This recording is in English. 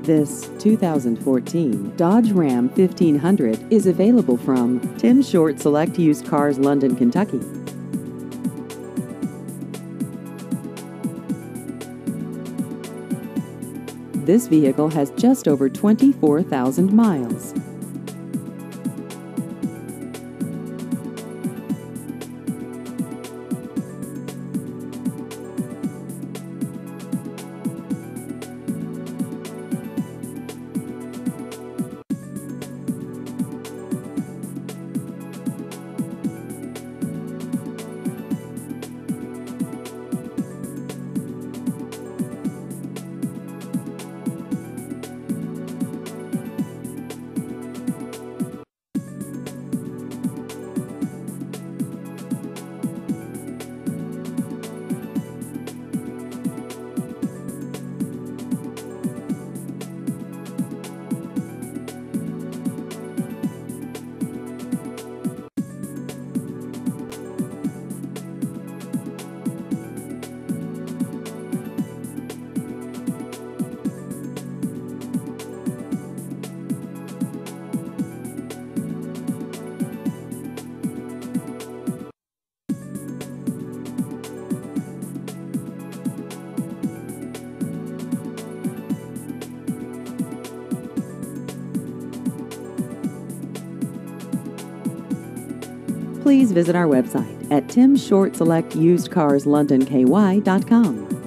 This 2014 Dodge Ram 1500 is available from Tim Short Select Used Cars, London, Kentucky. This vehicle has just over 24,000 miles. Please visit our website at timshortselectusedcarslondonky.com.